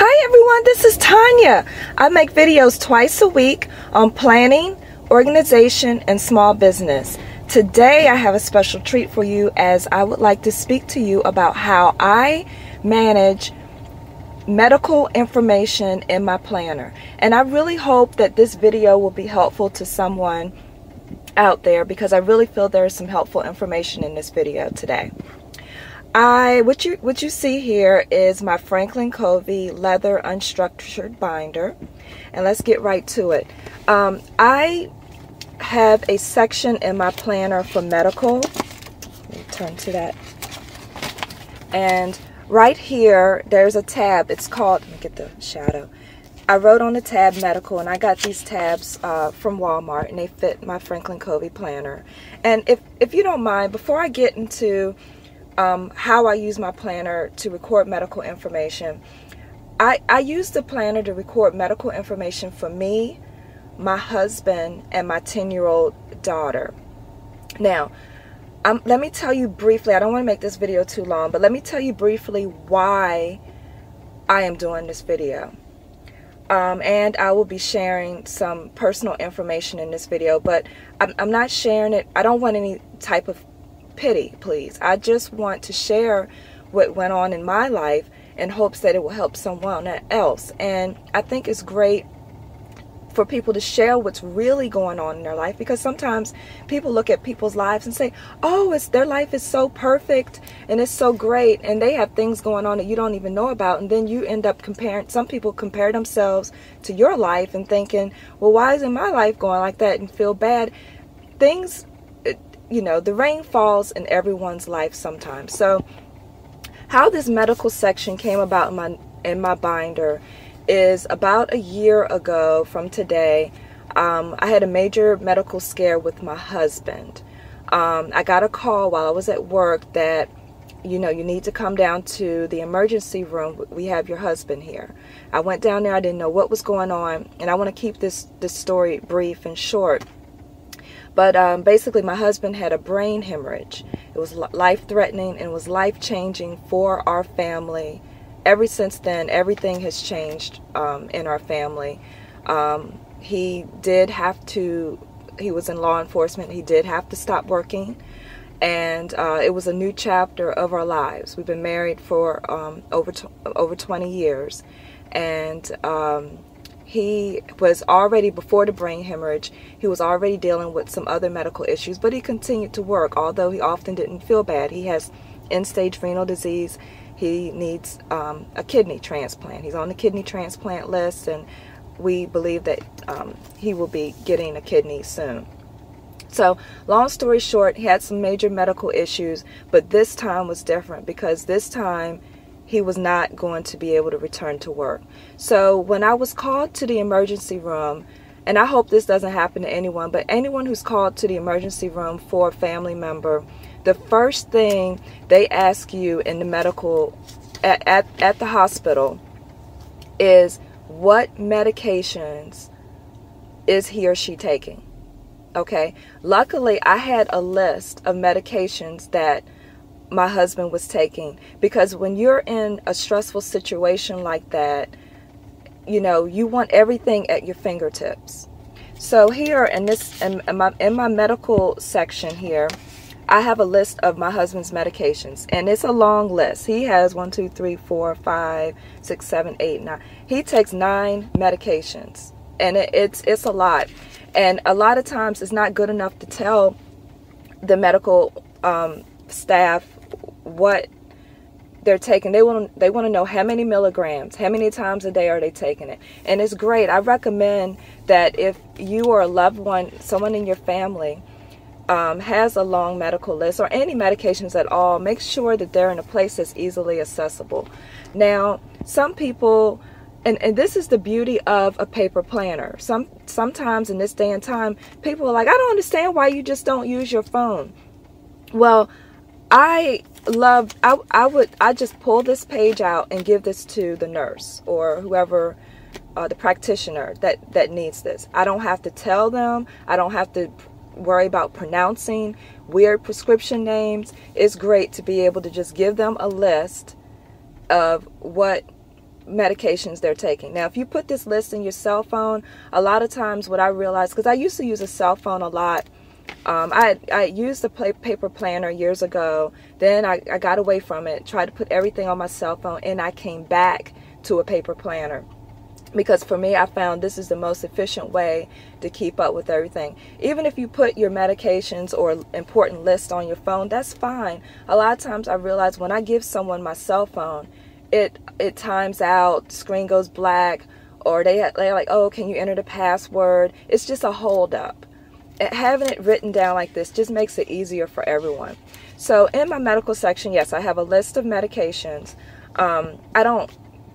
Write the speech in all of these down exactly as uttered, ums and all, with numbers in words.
Hi everyone, this is Tonya. I make videos twice a week on planning, organization, and small business. Today I have a special treat for you as I would like to speak to you about how I manage medical information in my planner. And I really hope that this video will be helpful to someone out there because I really feel there is some helpful information in this video today. I what you what you see here is my Franklin Covey leather unstructured binder, and let's get right to it. Um, I have a section in my planner for medical. Let me turn to that. And right here, there's a tab. It's called. Let me get the shadow. I wrote on the tab medical, and I got these tabs uh, from Walmart, and they fit my Franklin Covey planner. And if if you don't mind, before I get into Um, how I use my planner to record medical information. I, I use the planner to record medical information for me, my husband, and my ten-year-old daughter. Now, um, let me tell you briefly, I don't want to make this video too long, but let me tell you briefly why I am doing this video. Um, and I will be sharing some personal information in this video, but I'm, I'm not sharing it. I don't want any type of pity, please. I just want to share what went on in my life in hopes that it will help someone else. And I think it's great for people to share what's really going on in their life, because sometimes people look at people's lives and say, oh, it's their life is so perfect and it's so great, and they have things going on that you don't even know about, and then you end up comparing. Some people compare themselves to your life and thinking, well, why isn't my life going like that, and feel bad. Things You know, the rain falls in everyone's life sometimes. So how this medical section came about in my in my binder is about a year ago from today. Um, I had a major medical scare with my husband. Um, I got a call while I was at work that, you know, you need to come down to the emergency room. We have your husband here. I went down there. I didn't know what was going on. And I want to keep this, this story brief and short. But um, basically, my husband had a brain hemorrhage. It was life-threatening and was life-changing for our family. Ever since then, everything has changed um, in our family. Um, he did have to, he was in law enforcement, he did have to stop working. And uh, it was a new chapter of our lives. We've been married for um, over, over twenty years. And um, he was already, before the brain hemorrhage, he was already dealing with some other medical issues, but he continued to work, although he often didn't feel bad. He has end-stage renal disease. He needs um, a kidney transplant. He's on the kidney transplant list, and we believe that um, he will be getting a kidney soon. So, long story short, he had some major medical issues, but this time was different because this time he was not going to be able to return to work. So when I was called to the emergency room, and I hope this doesn't happen to anyone, but anyone who's called to the emergency room for a family member, the first thing they ask you in the medical, at, at, at the hospital, is what medications is he or she taking? Okay, luckily I had a list of medications that my husband was taking, because when you're in a stressful situation like that, you know, you want everything at your fingertips. So here in this in, in my in my medical section here, I have a list of my husband's medications, and it's a long list. He has one, two, three, four, five, six, seven, eight, nine. He takes nine medications, and it, it's it's a lot. And a lot of times it's not good enough to tell the medical um, staff what they're taking. They want they want to know how many milligrams, how many times a day are they taking it. And it's great. I recommend that if you or a loved one, someone in your family um, has a long medical list or any medications at all, make sure that they're in a place that's easily accessible. Now, some people, and, and this is the beauty of a paper planner. Some sometimes in this day and time, people are like, I don't understand why you just don't use your phone. Well, I love, I, I would, I just pull this page out and give this to the nurse or whoever, uh, the practitioner that, that needs this. I don't have to tell them. I don't have to worry about pronouncing weird prescription names. It's great to be able to just give them a list of what medications they're taking. Now, if you put this list in your cell phone, a lot of times what I realized, because I used to use a cell phone a lot, um, I, I used a paper planner years ago, then I, I got away from it, tried to put everything on my cell phone, and I came back to a paper planner. Because for me, I found this is the most efficient way to keep up with everything. Even if you put your medications or important list on your phone, that's fine. A lot of times I realize when I give someone my cell phone, it it times out, screen goes black, or they, they're like, oh, can you enter the password? It's just a hold up. And having it written down like this just makes it easier for everyone. So in my medical section, yes, I have a list of medications. Um, I don't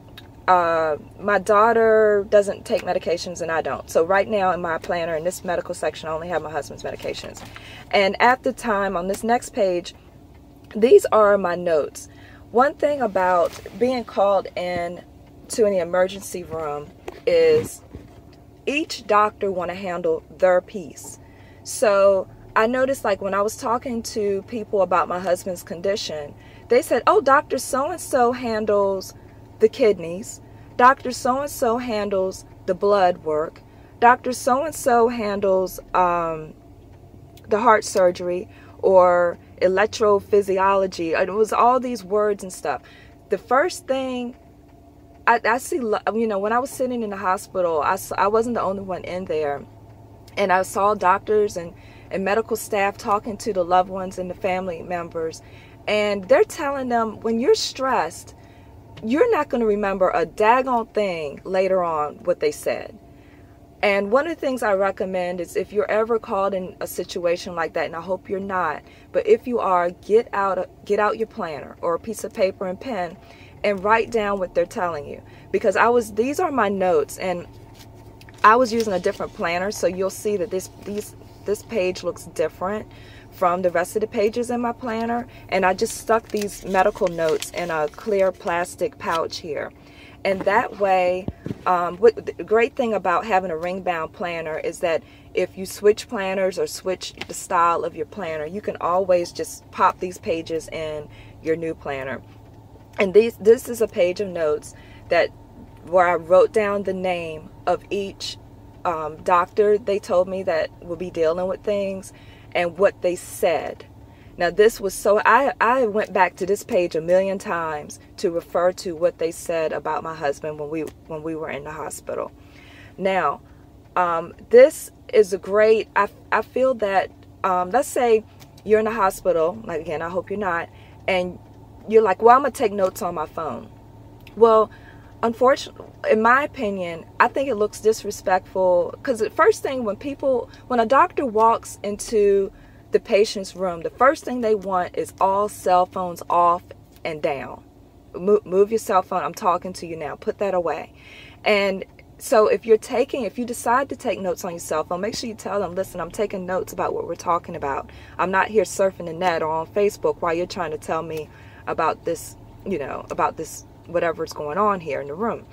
Uh, my daughter doesn't take medications and I don't. So right now in my planner, in this medical section, I only have my husband's medications. And at the time, on this next page, these are my notes. One thing about being called in to an emergency room is each doctor want to handle their piece. So I noticed, like, when I was talking to people about my husband's condition, they said, oh, Doctor so-and-so handles the kidneys, Doctor so-and-so handles the blood work, Doctor so-and-so handles um, the heart surgery or electrophysiology. It was all these words and stuff. The first thing I, I see, you know, when I was sitting in the hospital, I, I wasn't the only one in there, and I saw doctors and, and medical staff talking to the loved ones and the family members, and they're telling them, when you're stressed, you're not going to remember a daggone thing later on what they said. And one of the things I recommend is, if you're ever called in a situation like that, and I hope you're not, but if you are, get out, get out your planner or a piece of paper and pen and write down what they're telling you. Because I was, these are my notes, and I was using a different planner, so you'll see that this, these, this page looks different from the rest of the pages in my planner, and I just stuck these medical notes in a clear plastic pouch here. And that way, um, what the great thing about having a ring bound planner is that if you switch planners or switch the style of your planner, you can always just pop these pages in your new planner. And these, this is a page of notes that where I wrote down the name of each um, doctor they told me that will be dealing with things, and what they said. Now this was so, I, I went back to this page a million times to refer to what they said about my husband when we when we were in the hospital. Now, um, this is a great, I, I feel that, um, let's say you're in the hospital, like, again, I hope you're not, and you're like, well, I'm going to take notes on my phone. Well, unfortunately, in my opinion, I think it looks disrespectful, because the first thing when people, when a doctor walks into the patient's room, the first thing they want is all cell phones off and down. Move, move your cell phone. I'm talking to you now. Put that away. And so if you're taking, if you decide to take notes on your cell phone, make sure you tell them, listen, I'm taking notes about what we're talking about. I'm not here surfing the net or on Facebook while you're trying to tell me about this, you know, about this whatever's going on here in the room.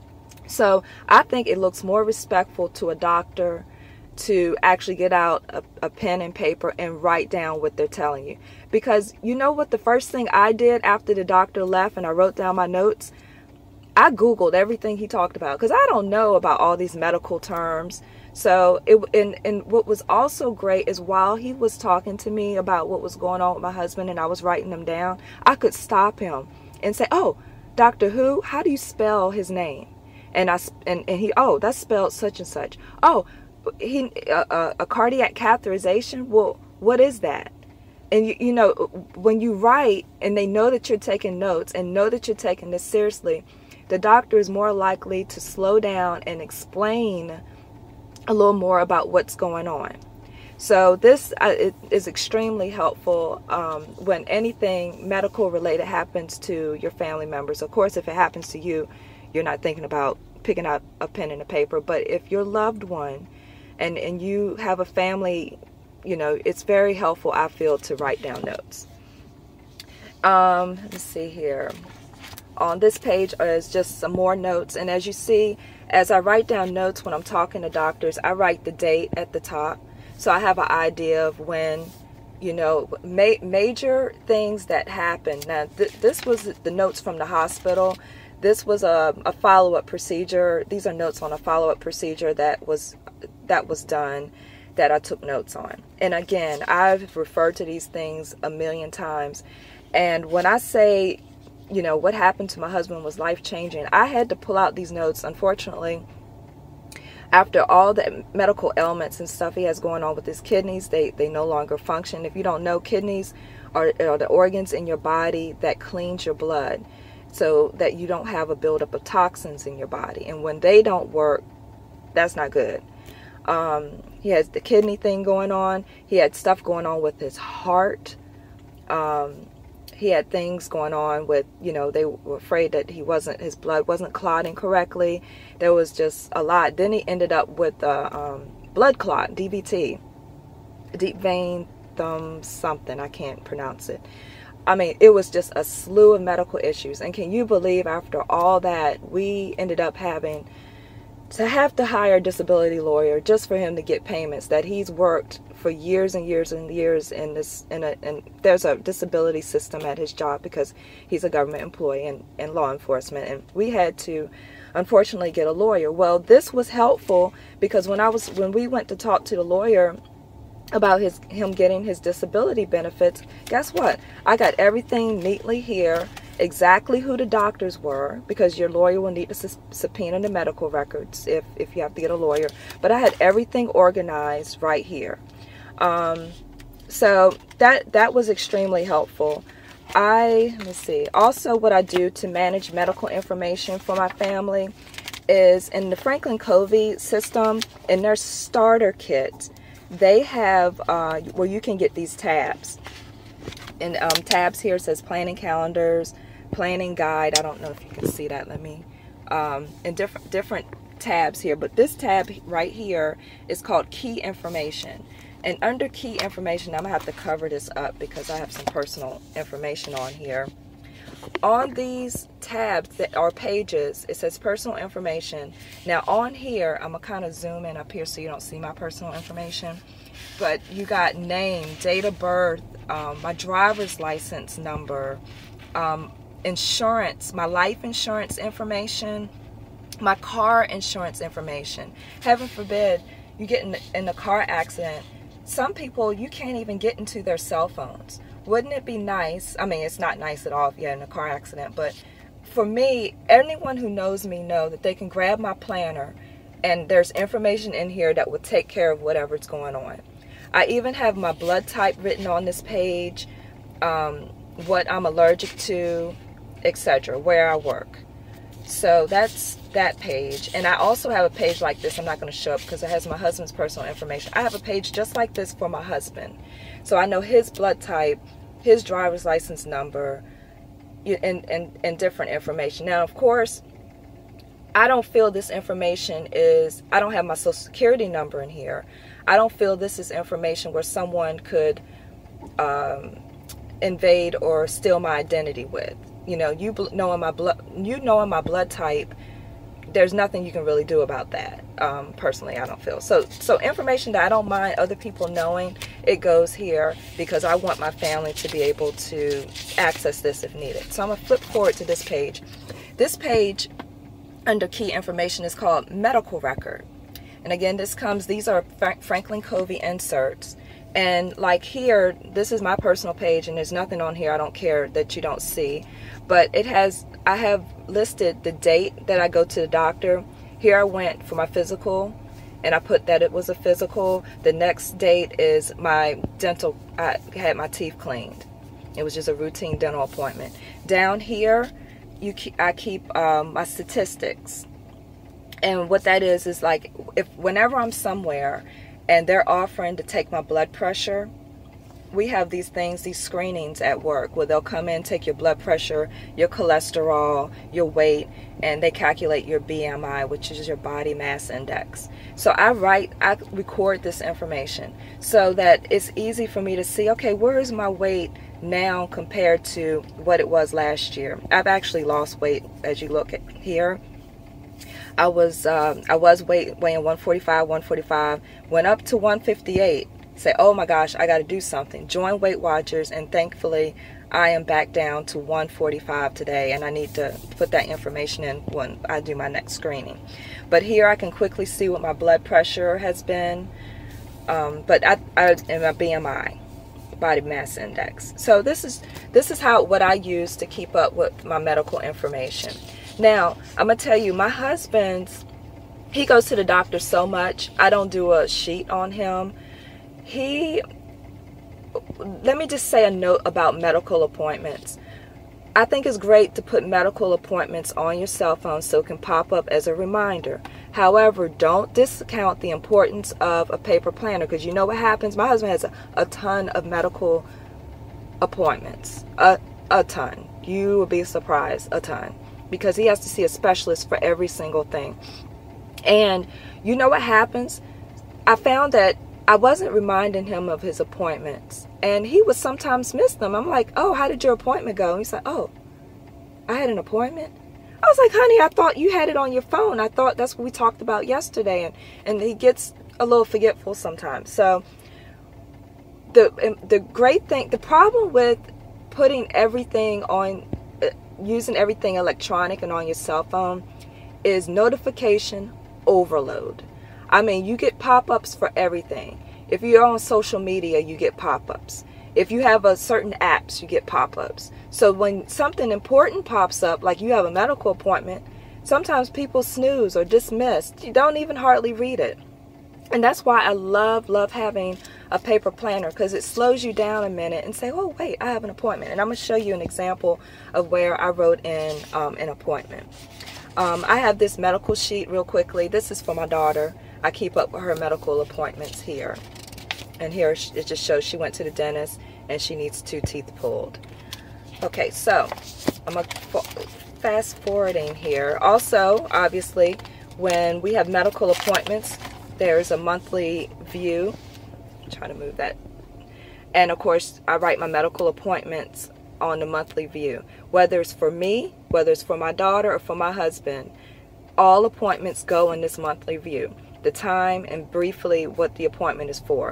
So I think it looks more respectful to a doctor to actually get out a, a pen and paper and write down what they're telling you. Because you know what, the first thing I did after the doctor left and I wrote down my notes, I Googled everything he talked about, because I don't know about all these medical terms. So it, and, and what was also great is, while he was talking to me about what was going on with my husband and I was writing them down, I could stop him and say, oh, Doctor Who, how do you spell his name? And I and, and he, oh, that's spelled such and such. Oh, he a, a cardiac catheterization. Well, what is that? And you, you know, when you write and they know that you're taking notes and know that you're taking this seriously, the doctor is more likely to slow down and explain a little more about what's going on. So this uh, it is extremely helpful um, when anything medical related happens to your family members. Of course, if it happens to you, you're not thinking about picking up a pen and a paper. But if your loved one and, and you have a family, you know, it's very helpful, I feel, to write down notes. Um, let's see here. On this page is just some more notes. And as you see, as I write down notes when I'm talking to doctors, I write the date at the top. So I have an idea of when, you know, ma major things that happened. Now, th this was the notes from the hospital. This was a, a follow-up procedure. These are notes on a follow-up procedure that was that was done, that I took notes on. And again, I've referred to these things a million times. And when I say, you know, what happened to my husband was life-changing, I had to pull out these notes. Unfortunately, after all the medical ailments and stuff he has going on with his kidneys, they, they no longer function. If you don't know, kidneys are, are the organs in your body that cleans your blood so that you don't have a buildup of toxins in your body. And when they don't work, that's not good. Um, he has the kidney thing going on. He had stuff going on with his heart. Um, he had things going on with, you know, they were afraid that he wasn't, his blood wasn't clotting correctly. There was just a lot. Then he ended up with a um, blood clot, D V T, deep vein thumb something. I can't pronounce it. I mean, it was just a slew of medical issues. And can you believe after all that, we ended up having to have to hire a disability lawyer just for him to get payments that he's worked for years and years and years in this, in a, and there's a disability system at his job because he's a government employee and in law enforcement, and we had to unfortunately get a lawyer. Well, this was helpful because when I was, when we went to talk to the lawyer about his him getting his disability benefits, guess what? I got everything neatly here, exactly who the doctors were, because your lawyer will need to subpoena the medical records if, if you have to get a lawyer. But I had everything organized right here. Um, so that, that was extremely helpful. I, let me see, also what I do to manage medical information for my family is in the Franklin Covey system, in their starter kit, they have uh, where you can get these tabs. And um, tabs here says planning calendars, planning guide. I don't know if you can see that. Let me, um, and different different tabs here. But this tab right here is called key information. And under key information, I'm gonna have to cover this up because I have some personal information on here. On these tabs that are pages, it says personal information. Now on here, I'm gonna kind of zoom in up here so you don't see my personal information, but you got name, date of birth, um, my driver's license number, um, insurance, my life insurance information, my car insurance information. Heaven forbid you get in, in a car accident. Some people, you can't even get into their cell phones. Wouldn't it be nice? I mean, it's not nice at all if you're in a car accident, but for me, anyone who knows me know that they can grab my planner and there's information in here that will take care of whatever's going on. I even have my blood type written on this page, um, what I'm allergic to, et cetera, where I work. So that's that page. And I also have a page like this. I'm not going to show up because it has my husband's personal information. I have a page just like this for my husband. So I know his blood type, his driver's license number, and, and, and different information. Now, of course, I don't feel this information is, I don't have my social security number in here. I don't feel this is information where someone could um, invade or steal my identity with. You know, you knowing my blood, you knowing my blood type, there's nothing you can really do about that. Um, personally, I don't feel so. So information that I don't mind other people knowing, it goes here because I want my family to be able to access this if needed. So I'm gonna flip forward to this page. This page under key information is called medical record, and again, this comes. These are Fra- Franklin Covey inserts. And like here, this is my personal page, and there's nothing on here I don't care that you don't see. But it has, I have listed the date that I go to the doctor. Here I went for my physical, and I put that it was a physical. The next date is my dental, I had my teeth cleaned. It was just a routine dental appointment. Down here, you keep, I keep um, my statistics. And what that is, is like, if whenever I'm somewhere, and they're offering to take my blood pressure, we have these things, these screenings at work where they'll come in, take your blood pressure, your cholesterol, your weight, and they calculate your B M I, which is your body mass index. So I write, I record this information so that it's easy for me to see, okay, where is my weight now compared to what it was last year? I've actually lost weight, as you look at here. I was um, I was weight, weighing one forty-five, one forty-five, went up to one fifty-eight. Say, oh my gosh, I got to do something. Join Weight Watchers, and thankfully I am back down to one forty-five today, and I need to put that information in when I do my next screening. But here I can quickly see what my blood pressure has been, um, but I, I and my B M I, body mass index. So this is this is how what I use to keep up with my medical information. Now I'm gonna tell you, my husband's he goes to the doctor so much. I don't do a sheet on him. He let me just say a note about medical appointments. I think it's great to put medical appointments on your cell phone so it can pop up as a reminder. However, don't discount the importance of a paper planner, because you know what happens? My husband has a, a ton of medical appointments. A, a ton. You will be surprised. A ton. Because he has to see a specialist for every single thing. And you know what happens? I found that I wasn't reminding him of his appointments, and he would sometimes miss them. I'm like, oh, how did your appointment go? And he's like, oh, I had an appointment? I was like, honey, I thought you had it on your phone. I thought that's what we talked about yesterday. And, and he gets a little forgetful sometimes. So the, the great thing, the problem with putting everything on, uh, using everything electronic and on your cell phone is notification overload. I mean, you get pop-ups for everything. If you're on social media, you get pop-ups. If you have a certain apps, you get pop-ups. So when something important pops up, like you have a medical appointment, sometimes people snooze or dismiss. You don't even hardly read it. And that's why I love, love having a paper planner, because it slows you down a minute and say, oh, wait, I have an appointment. And I'm going to show you an example of where I wrote in um, an appointment. Um, I have this medical sheet real quickly. This is for my daughter. I keep up with her medical appointments here. And here it just shows she went to the dentist and she needs two teeth pulled. Okay, so I'm going to fast forwarding here. Also, obviously, when we have medical appointments, there's a monthly view. I'm trying to move that. And of course, I write my medical appointments on the monthly view. Whether it's for me, whether it's for my daughter or for my husband, all appointments go in this monthly view. The time and briefly what the appointment is for.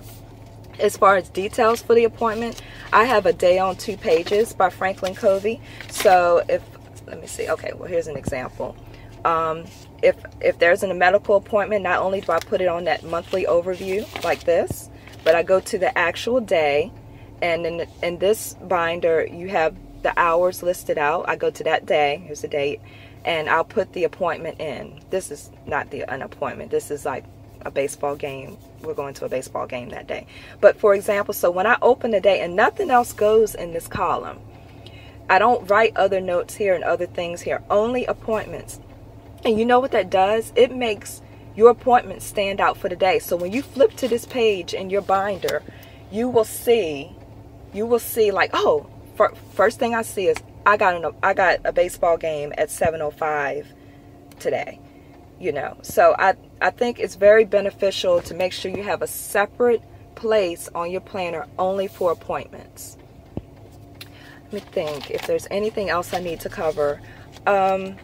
As far as details for the appointment, I have a day on two pages by Franklin Covey. So if, let me see, okay, well here's an example. Um, if, if there's a medical appointment, not only do I put it on that monthly overview like this, but I go to the actual day, and in, in this binder you have the hours listed out. I go to that day, here's the date, and I'll put the appointment in. This is not the an appointment. This is like a baseball game. We're going to a baseball game that day. But for example, so when I open the day, and nothing else goes in this column. I don't write other notes here and other things here. Only appointments. And you know what that does? It makes your appointments stand out for the day. So when you flip to this page in your binder, you will see, you will see like, oh, first thing I see is I got an, I got a baseball game at seven oh five today, you know. So I, I think it's very beneficial to make sure you have a separate place on your planner only for appointments. Let me think if there's anything else I need to cover. Um,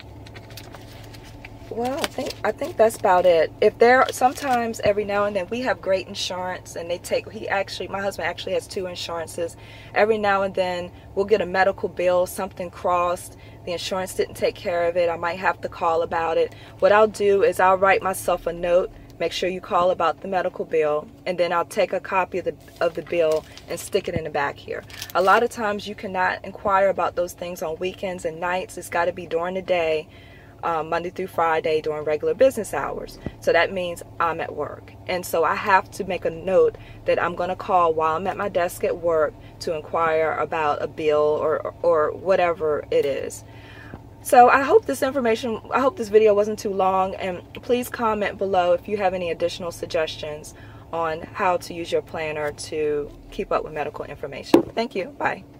well, I think I think that's about it. If there sometimes every now and then we have great insurance, and they take he actually my husband actually has two insurances. Every now and then we'll get a medical bill, something crossed, the insurance didn't take care of it. I might have to call about it. What I'll do is I'll write myself a note. Make sure you call about the medical bill, and then I'll take a copy of the of the bill and stick it in the back here. A lot of times you cannot inquire about those things on weekends and nights. It's got to be during the day. Um, Monday through Friday during regular business hours. So that means I'm at work. And so I have to make a note that I'm going to call while I'm at my desk at work to inquire about a bill or, or whatever it is. So I hope this information, I hope this video wasn't too long, and please comment below if you have any additional suggestions on how to use your planner to keep up with medical information. Thank you. Bye.